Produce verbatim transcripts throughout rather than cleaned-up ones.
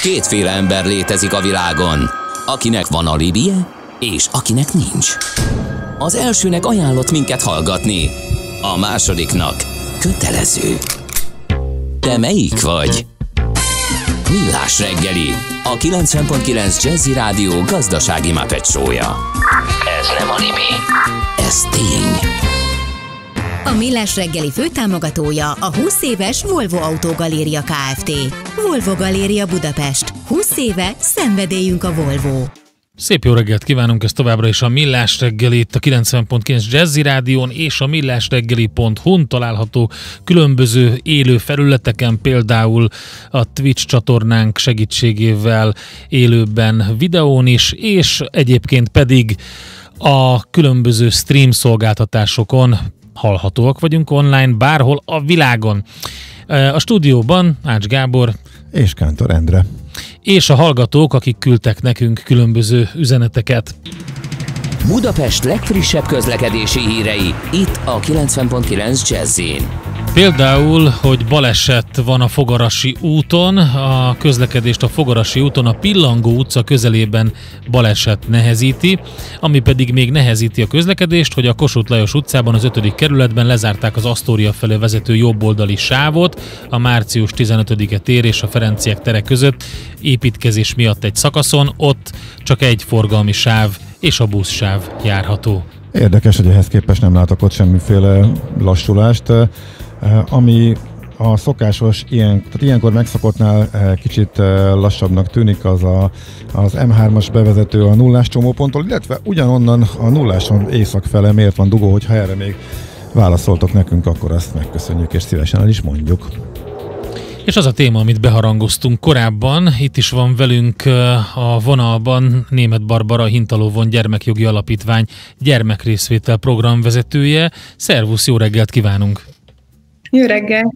Kétféle ember létezik a világon, akinek van alibije, és akinek nincs. Az elsőnek ajánlott minket hallgatni, a másodiknak kötelező. Te melyik vagy? Millás reggeli, a kilencven pont kilenc Jazzy Rádió gazdasági Muppet show-ja. Ez nem anime, ez tény. A Millás reggeli főtámogatója a húsz éves Volvo Autógaléria Kft. Volvo Galéria Budapest. húsz éve szenvedélyünk a Volvo. Szép jó reggelt kívánunk, ez továbbra is a Millás reggeli itt a kilencven pont kilenc Jazzy Rádión és a millásreggeli pont hu-n található különböző élő felületeken, például a Twitch csatornánk segítségével élőben videón is, és egyébként pedig a különböző stream szolgáltatásokon hallhatóak vagyunk online bárhol a világon. A stúdióban Ács Gábor és Kántor Endre. És a hallgatók, akik küldtek nekünk különböző üzeneteket. Budapest legfrissebb közlekedési hírei, itt a kilencven pont kilenc Jazzyn. Például, hogy baleset van a Fogarasi úton, a közlekedést a Fogarasi úton a Pillangó utca közelében baleset nehezíti, ami pedig még nehezíti a közlekedést, hogy a Kossuth Lajos utcában az ötödik kerületben lezárták az Asztória felé vezető jobboldali sávot, a március tizenötödike tér és a Ferenciek tere között építkezés miatt egy szakaszon, ott csak egy forgalmi sáv és a buszsáv járható. Érdekes, hogy ehhez képest nem látok ott semmiféle lassulást. Ami a szokásos, ilyen, tehát ilyenkor megszokottnál kicsit lassabbnak tűnik, az a, az em hármas bevezető a nullás csomóponttól, illetve ugyanonnan a nulláson észak fele miért van dugó, hogyha erre még válaszoltok nekünk, akkor azt megköszönjük és szívesen el is mondjuk. És az a téma, amit beharangoztunk korábban, itt is van velünk a vonalban Németh Barbara, Hintalovon Gyermekjogi Alapítvány gyermekrészvétel programvezetője. Szervusz, jó reggelt kívánunk! Jó reggel!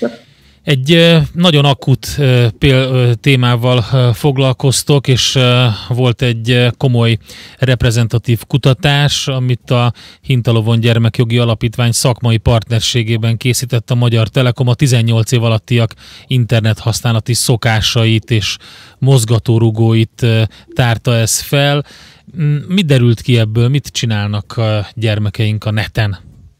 Egy nagyon akut témával foglalkoztok, és volt egy komoly reprezentatív kutatás, amit a Hintalovon Gyermekjogi Alapítvány szakmai partnerségében készített a Magyar Telekom. A tizennyolc év alattiak internet használati szokásait és mozgatórugóit tárta ez fel. Mi derült ki ebből? Mit csinálnak a gyermekeink a neten?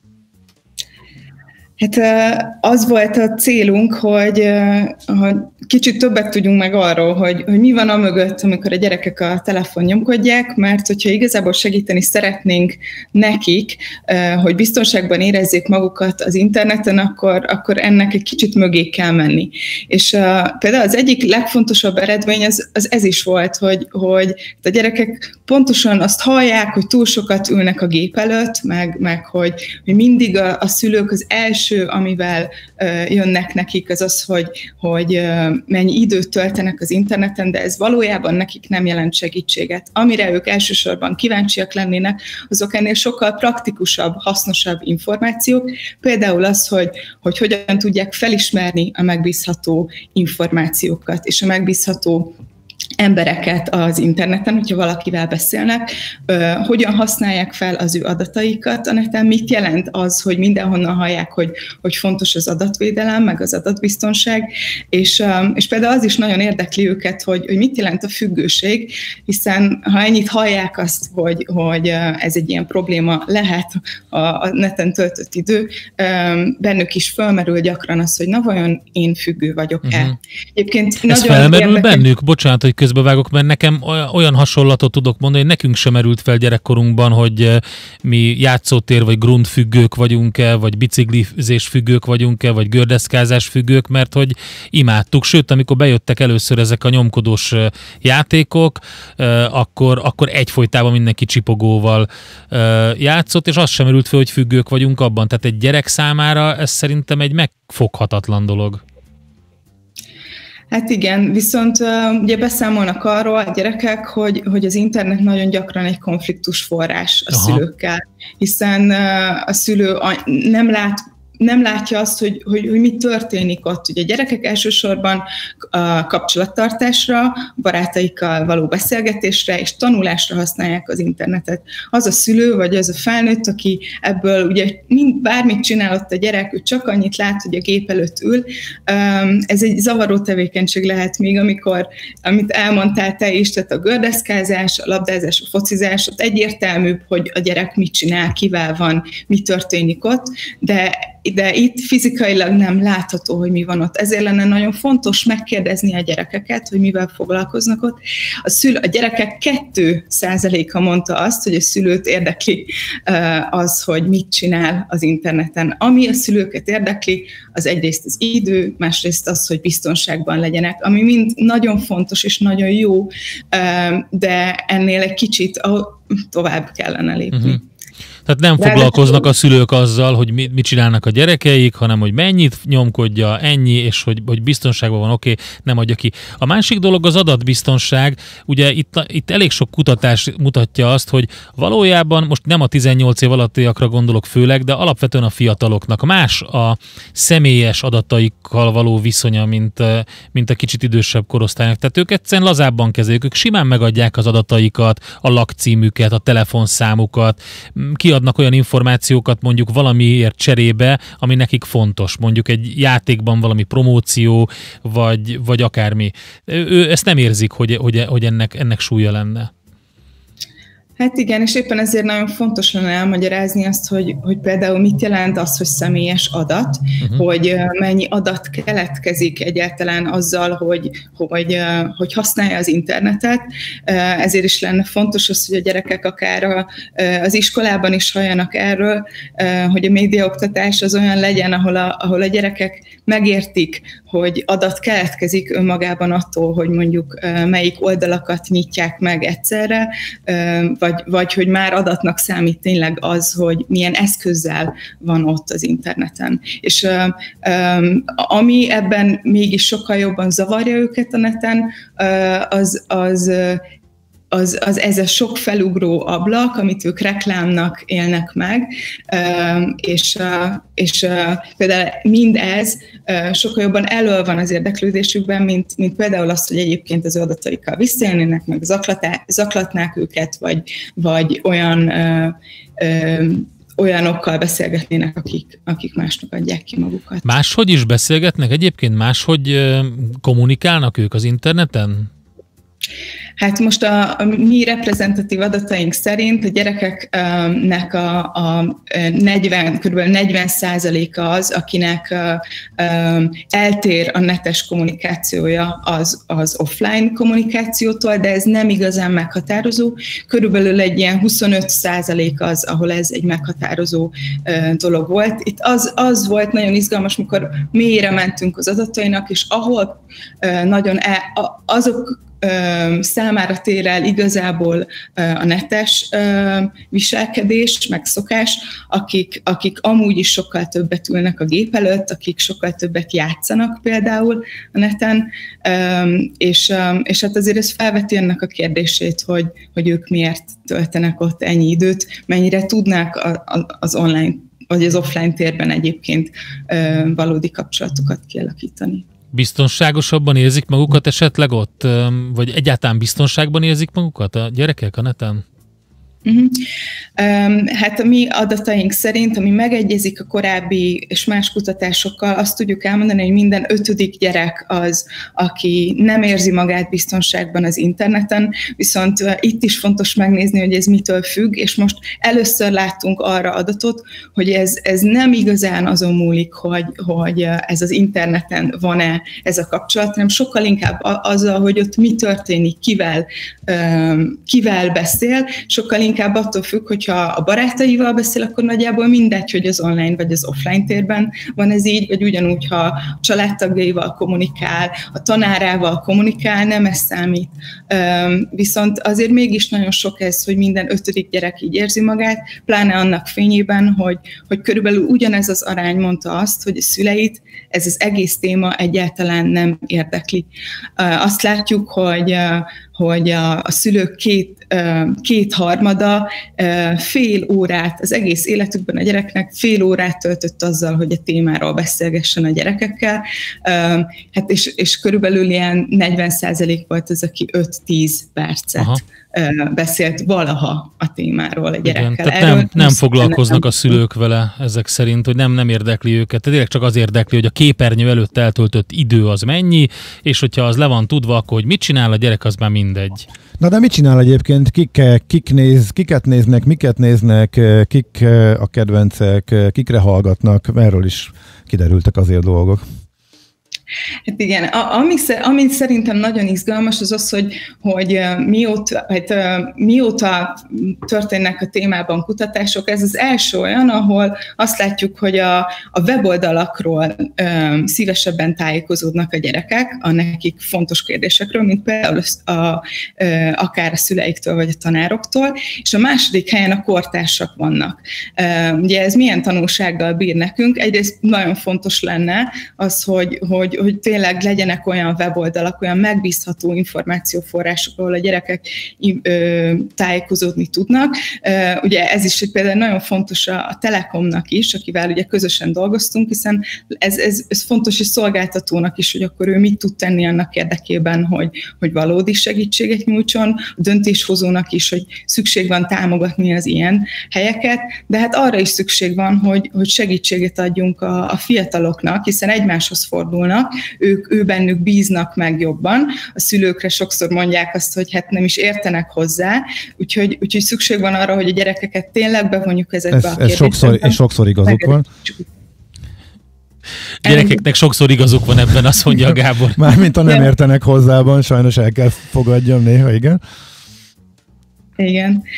Hát az volt a célunk, hogy, hogy kicsit többet tudjunk meg arról, hogy, hogy mi van amögött, amikor a gyerekek a telefon nyomkodják, mert hogyha igazából segíteni szeretnénk nekik, hogy biztonságban érezzék magukat az interneten, akkor, akkor ennek egy kicsit mögé kell menni. És például az egyik legfontosabb eredmény az, az ez is volt, hogy, hogy a gyerekek pontosan azt hallják, hogy túl sokat ülnek a gép előtt, meg, meg hogy, hogy mindig a, a szülők az első, amivel uh, jönnek nekik, az az, hogy, hogy uh, mennyi időt töltenek az interneten, de ez valójában nekik nem jelent segítséget. Amire ők elsősorban kíváncsiak lennének, azok ennél sokkal praktikusabb, hasznosabb információk, például az, hogy, hogy hogyan tudják felismerni a megbízható információkat, és a megbízható embereket az interneten, hogyha valakivel beszélnek, uh, hogyan használják fel az ő adataikat a neten, mit jelent az, hogy mindenhonnan hallják, hogy, hogy fontos az adatvédelem, meg az adatbiztonság, és, um, és például az is nagyon érdekli őket, hogy, hogy mit jelent a függőség, hiszen ha ennyit hallják azt, hogy, hogy ez egy ilyen probléma lehet a, a neten töltött idő, um, bennük is felmerül gyakran az, hogy na vajon én függő vagyok-e. Uh-huh. Egyébként ez felmerül érdekes... bennük? Bocsánat, hogy közbevágok, mert nekem olyan hasonlatot tudok mondani, hogy nekünk sem merült fel gyerekkorunkban, hogy mi játszótér vagy grundfüggők vagyunk-e, vagy biciklizés függők vagyunk-e, vagy gördeszkázás függők, mert hogy imádtuk. Sőt, amikor bejöttek először ezek a nyomkodós játékok, akkor, akkor egyfolytában mindenki csipogóval játszott, és az sem merült fel, hogy függők vagyunk abban. Tehát egy gyerek számára ez szerintem egy megfoghatatlan dolog. Hát igen, viszont uh, ugye beszámolnak arról a gyerekek, hogy, hogy az internet nagyon gyakran egy konfliktus forrás a Aha. szülőkkel, hiszen uh, a szülő a, nem lát nem látja azt, hogy, hogy, hogy mi történik ott. Ugye a gyerekek elsősorban a kapcsolattartásra, barátaikkal való beszélgetésre és tanulásra használják az internetet. Az a szülő, vagy az a felnőtt, aki ebből ugye mind, bármit csinál ott a gyerek, ő csak annyit lát, hogy a gép előtt ül. Ez egy zavaró tevékenység lehet még, amikor, amit elmondtál te is, tehát a gördeszkázás, a labdázás, a focizás, ott egyértelműbb, hogy a gyerek mit csinál, kivel van, mi történik ott, de, de itt fizikailag nem látható, hogy mi van ott. Ezért lenne nagyon fontos megkérdezni a gyerekeket, hogy mivel foglalkoznak ott. A, szül, a gyerekek kettő százaléka mondta azt, hogy a szülőt érdekli az, hogy mit csinál az interneten. Ami a szülőket érdekli, az egyrészt az idő, másrészt az, hogy biztonságban legyenek, ami mind nagyon fontos és nagyon jó, de ennél egy kicsit tovább kellene lépni. Uh-huh. Tehát nem De foglalkoznak a szülők azzal, hogy mit, mit csinálnak a gyerekeik, hanem hogy mennyit nyomkodja, ennyi, és hogy, hogy biztonságban van, oké, okay, nem adja ki. A másik dolog az adatbiztonság. Ugye itt, itt elég sok kutatás mutatja azt, hogy valójában, most nem a tizennyolc év alattiakra gondolok főleg, de alapvetően a fiataloknak más a személyes adataikkal való viszonya, mint, mint a kicsit idősebb korosztálynak. Tehát ők egyszerűen lazábban kezelik, ők simán megadják az adataikat, a lakcímüket, a telefonszámukat, kiadnak olyan információkat mondjuk valamiért cserébe, ami nekik fontos. Mondjuk egy játékban valami promóció, vagy, vagy akármi. Ő ezt nem érzik, hogy, hogy, hogy ennek, ennek súlya lenne. Hát igen, és éppen ezért nagyon fontos lenne elmagyarázni azt, hogy, hogy például mit jelent az, hogy személyes adat, uh-huh. hogy mennyi adat keletkezik egyáltalán azzal, hogy, hogy, hogy használja az internetet. Ezért is lenne fontos az, hogy a gyerekek akár az iskolában is halljanak erről, hogy a médiaoktatás az olyan legyen, ahol a, ahol a gyerekek megértik, hogy adat keletkezik önmagában attól, hogy mondjuk melyik oldalakat nyitják meg egyszerre, vagy, vagy hogy már adatnak számít tényleg az, hogy milyen eszközzel van ott az interneten. És ami ebben mégis sokkal jobban zavarja őket a neten, az, az Az, az ez a sok felugró ablak, amit ők reklámnak élnek meg, és, és például mindez sokkal jobban elől van az érdeklődésükben, mint, mint például azt, hogy egyébként az adataikkal visszaélnének, meg zaklatnák őket, vagy, vagy olyan olyanokkal beszélgetnének, akik, akik másnak adják ki magukat. Máshogy is beszélgetnek egyébként? Máshogy kommunikálnak ők az interneten? Hát most a, a mi reprezentatív adataink szerint a gyerekeknek a, a negyven, kb. negyven százaléka az, akinek eltér a netes kommunikációja az, az offline kommunikációtól, de ez nem igazán meghatározó. Körülbelül egy ilyen huszonöt százalék az, ahol ez egy meghatározó dolog volt. Itt az, az volt nagyon izgalmas, mikor mélyre mentünk az adatainak, és ahol nagyon el, azok számára tér el igazából a netes viselkedés, meg szokás, akik, akik amúgy is sokkal többet ülnek a gép előtt, akik sokkal többet játszanak például a neten, és, és hát azért ez felveti ennek a kérdését, hogy, hogy ők miért töltenek ott ennyi időt, mennyire tudnák az online vagy az offline térben egyébként valódi kapcsolatokat kialakítani. Biztonságosabban érzik magukat esetleg ott? Vagy egyáltalán biztonságban érzik magukat a gyerekek a neten? Uh-huh. Um, hát a mi adataink szerint, ami megegyezik a korábbi és más kutatásokkal, azt tudjuk elmondani, hogy minden ötödik gyerek az, aki nem érzi magát biztonságban az interneten, viszont uh, itt is fontos megnézni, hogy ez mitől függ, és most először láttunk arra adatot, hogy ez, ez nem igazán azon múlik, hogy, hogy ez az interneten van-e ez a kapcsolat, hanem sokkal inkább azzal, hogy ott mi történik, kivel, um, kivel beszél, sokkal inkább inkább attól függ, hogyha a barátaival beszél, akkor nagyjából mindegy, hogy az online vagy az offline térben van ez így, vagy ugyanúgy, ha a családtagjaival kommunikál, a tanárával kommunikál, nem ez számít. Viszont azért mégis nagyon sok ez, hogy minden ötödik gyerek így érzi magát, pláne annak fényében, hogy, hogy körülbelül ugyanez az arány mondta azt, hogy a szüleit ez az egész téma egyáltalán nem érdekli. Azt látjuk, hogy hogy a, a szülők két kétharmada fél órát, az egész életükben a gyereknek fél órát töltött azzal, hogy a témáról beszélgessen a gyerekekkel, hát és, és körülbelül ilyen negyven százalék volt az, aki öt-tíz percet Aha. beszélt valaha a témáról a gyerekkel. Igen, tehát nem, nem foglalkoznak a szülők vele ezek szerint, hogy nem, nem érdekli őket. Tehát csak az érdekli, hogy a képernyő előtt eltöltött idő az mennyi, és hogyha az le van tudva, akkor hogy mit csinál a gyerek, az már mindegy. Na de mit csinál egyébként? Kik, kik néz, kiket néznek, miket néznek, kik a kedvencek, kikre hallgatnak? Erről is kiderültek azért dolgok. Hát igen, ami, ami szerintem nagyon izgalmas, az az, hogy, hogy mióta, hát, mióta történnek a témában kutatások, ez az első olyan, ahol azt látjuk, hogy a, a weboldalakról um, szívesebben tájékozódnak a gyerekek a nekik fontos kérdésekről, mint például a, a, akár a szüleiktől vagy a tanároktól, és a második helyen a kortársak vannak. Um, ugye ez milyen tanulsággal bír nekünk? Egyrészt nagyon fontos lenne az, hogy, hogy hogy tényleg legyenek olyan weboldalak, olyan megbízható információforrások, ahol a gyerekek ö, tájékozódni tudnak. Ö, ugye ez is például nagyon fontos a, a Telekomnak is, akivel ugye közösen dolgoztunk, hiszen ez, ez, ez fontos és szolgáltatónak is, hogy akkor ő mit tud tenni annak érdekében, hogy, hogy valódi segítséget nyújtson, a döntéshozónak is, hogy szükség van támogatni az ilyen helyeket, de hát arra is szükség van, hogy, hogy segítséget adjunk a, a fiataloknak, hiszen egymáshoz fordulnak, ők, ő bennük bíznak meg jobban. A szülőkre sokszor mondják azt, hogy hát nem is értenek hozzá, úgyhogy, úgyhogy szükség van arra, hogy a gyerekeket tényleg bevonjuk ezekbe ez, a ez kérdésekben. Sokszor, és sokszor igazuk van. Gyerekeknek sokszor igazuk van ebben, azt mondja Gábor. Mármint ha nem értenek hozzában, sajnos el kell fogadjam néha, igen. Igen.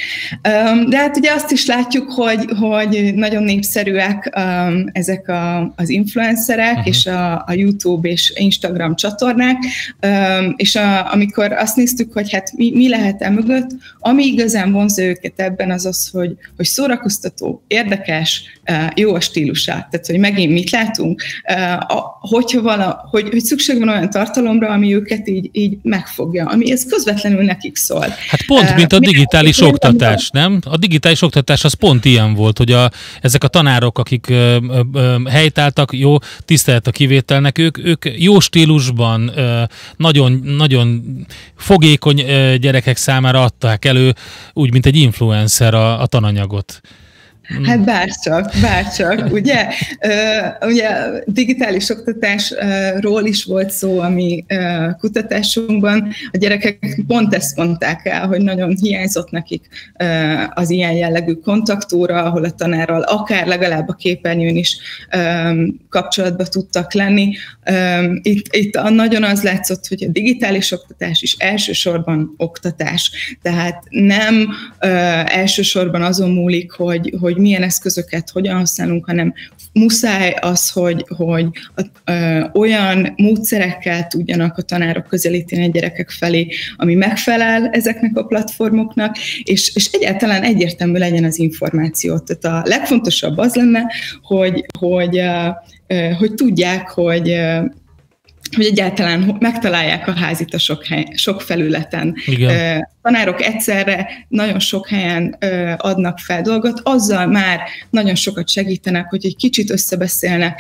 De hát ugye azt is látjuk, hogy, hogy nagyon népszerűek um, ezek a, az influencerek, uh-huh. és a, a YouTube és Instagram csatornák, um, és a, amikor azt néztük, hogy hát mi, mi lehet e mögött, ami igazán vonzza őket ebben az az, hogy, hogy szórakoztató, érdekes, uh, jó a stílusa. Tehát, hogy megint mit látunk, uh, a, hogyha vala, hogy, hogy szükség van olyan tartalomra, ami őket így, így megfogja, ami ez közvetlenül nekik szól. Hát pont, mint a digitális digitális oktatás, nem? A digitális oktatás az pont ilyen volt, hogy a, ezek a tanárok, akik ö, ö, helytáltak, jó, tisztelet a kivételnek, ők, ők jó stílusban, ö, nagyon, nagyon fogékony ö, gyerekek számára adták elő, úgy, mint egy influencer a, a tananyagot. Hát bárcsak, bárcsak, ugye? Uh, ugye digitális oktatásról is volt szó a mi uh, kutatásunkban. A gyerekek pont ezt mondták el, hogy nagyon hiányzott nekik uh, az ilyen jellegű kontaktóra, ahol a tanárral akár legalább a képernyőn is um, kapcsolatba tudtak lenni. Um, itt, itt nagyon az látszott, hogy a digitális oktatás is elsősorban oktatás. Tehát nem uh, elsősorban azon múlik, hogy, hogy hogy milyen eszközöket hogyan használunk, hanem muszáj az, hogy, hogy ö, olyan módszerekkel tudjanak a tanárok közelíteni a gyerekek felé, ami megfelel ezeknek a platformoknak, és, és egyáltalán egyértelmű legyen az információ. Tehát a legfontosabb az lenne, hogy, hogy, ö, ö, hogy tudják, hogy ö, hogy egyáltalán megtalálják a házit a sok, hely, sok felületen. Igen. A tanárok egyszerre nagyon sok helyen adnak fel dolgot, azzal már nagyon sokat segítenek, hogy egy kicsit összebeszélnek,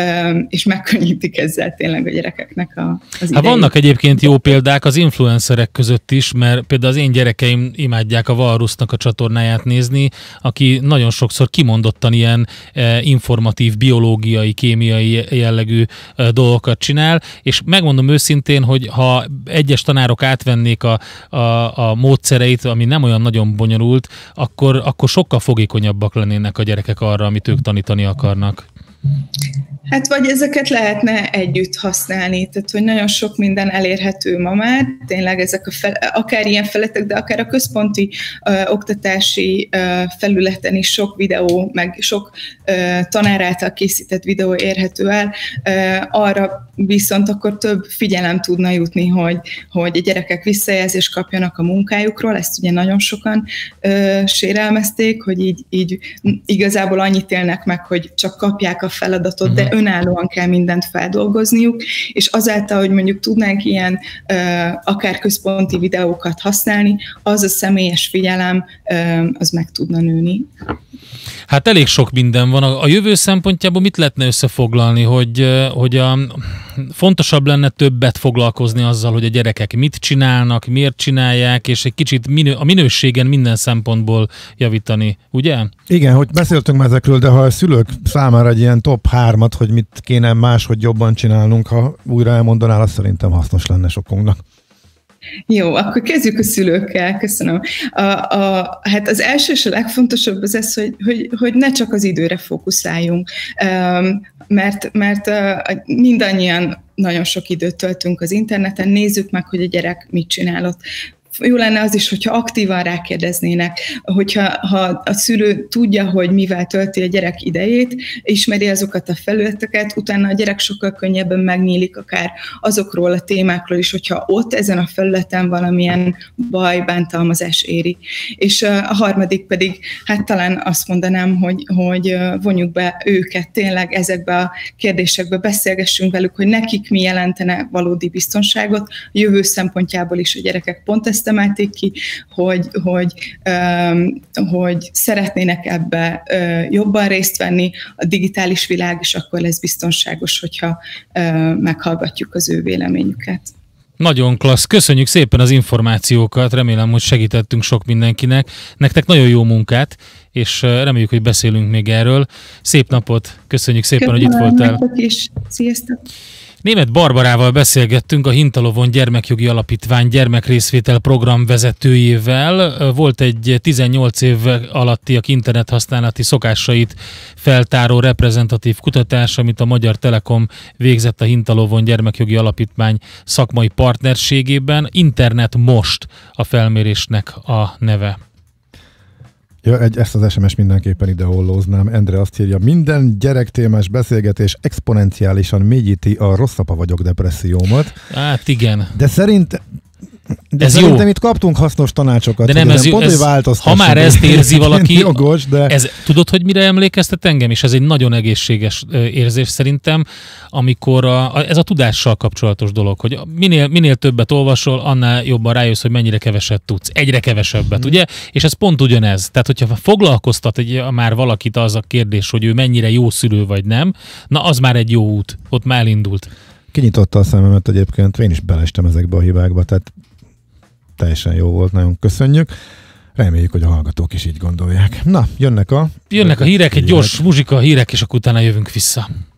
és megkönnyítik ezzel tényleg a gyerekeknek a, az idejét. Hát vannak egyébként jó példák az influencerek között is, mert például az én gyerekeim imádják a Walrusnak a csatornáját nézni, aki nagyon sokszor kimondottan ilyen informatív, biológiai, kémiai jellegű dolgokat csinál, és megmondom őszintén, hogy ha egyes tanárok átvennék a, a, a módszereit, ami nem olyan nagyon bonyolult, akkor, akkor sokkal fogékonyabbak lennének a gyerekek arra, amit ők tanítani akarnak. Hát vagy ezeket lehetne együtt használni, tehát hogy nagyon sok minden elérhető ma már, tényleg ezek a fel, akár ilyen felületek, de akár a központi ö, oktatási ö, felületen is sok videó, meg sok ö, tanár által készített videó érhető el, ö, arra viszont akkor több figyelem tudna jutni, hogy, hogy a gyerekek visszajelzést kapjanak a munkájukról, ezt ugye nagyon sokan ö, sérelmezték, hogy így, így igazából annyit élnek meg, hogy csak kapják a feladatot, uh-huh. de önállóan kell mindent feldolgozniuk, és azáltal, hogy mondjuk tudnánk ilyen ö, akár központi videókat használni, az a személyes figyelem ö, az meg tudna nőni. Hát elég sok minden van. A jövő szempontjából mit lehetne összefoglalni, hogy, hogy a, fontosabb lenne többet foglalkozni azzal, hogy a gyerekek mit csinálnak, miért csinálják, és egy kicsit minő, a minőségen minden szempontból javítani, ugye? Igen, hogy beszéltünk már ezekről, de ha a szülők számára egy ilyen top hármat, hogy mit kéne máshogy jobban csinálnunk, ha újra elmondanál, azt szerintem hasznos lenne sokunknak. Jó, akkor kezdjük a szülőkkel, köszönöm. A, a, hát az első és a legfontosabb az ez, hogy, hogy, hogy ne csak az időre fókuszáljunk, mert, mert mindannyian nagyon sok időt töltünk az interneten, nézzük meg, hogy a gyerek mit csinál ott. Jó lenne az is, hogyha aktívan rákérdeznének, hogyha ha a szülő tudja, hogy mivel tölti a gyerek idejét, ismeri azokat a felületeket, utána a gyerek sokkal könnyebben megnyílik akár azokról a témákról is, hogyha ott ezen a felületen valamilyen baj, bántalmazás éri. És a harmadik pedig, hát talán azt mondanám, hogy, hogy vonjuk be őket tényleg ezekbe a kérdésekbe, beszélgessünk velük, hogy nekik mi jelentene valódi biztonságot, a jövő szempontjából is a gyerekek pont ezt emelték ki, hogy, hogy, um, hogy szeretnének ebbe uh, jobban részt venni, a digitális világ, és akkor lesz biztonságos, hogyha uh, meghallgatjuk az ő véleményüket. Nagyon klassz. Köszönjük szépen az információkat, remélem, hogy segítettünk sok mindenkinek. Nektek nagyon jó munkát, és reméljük, hogy beszélünk még erről. Szép napot, köszönjük szépen, Köszönöm, hogy itt voltál. Is. Sziasztok! Németh Barbarával beszélgettünk, a Hintalovon Gyermekjogi Alapítvány gyermekrészvétel program vezetőjével. Volt egy tizennyolc év alattiak internethasználati szokásait feltáró reprezentatív kutatás, amit a Magyar Telekom végzett a Hintalovon Gyermekjogi Alapítvány szakmai partnerségében. Internet most a felmérésnek a neve. Ja, egy, ezt az es em es mindenképpen ide hollóznám. Endre azt írja, minden gyerektémás beszélgetés exponenciálisan mélyíti a rosszapa vagyok depressziómat. Hát igen. De szerint... De ez szerintem jó. Itt kaptunk hasznos tanácsokat. De nem ez, pont, ez ha már ezt érzi valaki, jogos, de... ez, tudod, hogy mire emlékeztet engem? És ez egy nagyon egészséges érzés szerintem, amikor a, a, ez a tudással kapcsolatos dolog, hogy minél, minél többet olvasol, annál jobban rájössz, hogy mennyire keveset tudsz. Egyre kevesebbet, hmm. ugye? És ez pont ugyanez. Tehát, hogyha foglalkoztat egy, már valakit az a kérdés, hogy ő mennyire jó szülő vagy nem, na az már egy jó út. Ott már elindult. Kinyitotta a szememet egyébként, én is belestem ezekbe a hibákba, tehát teljesen jó volt, nagyon köszönjük. Reméljük, hogy a hallgatók is így gondolják. Na, jönnek a... Jönnek a hírek, egy gyors muzsika, hírek, és akkor utána jövünk vissza.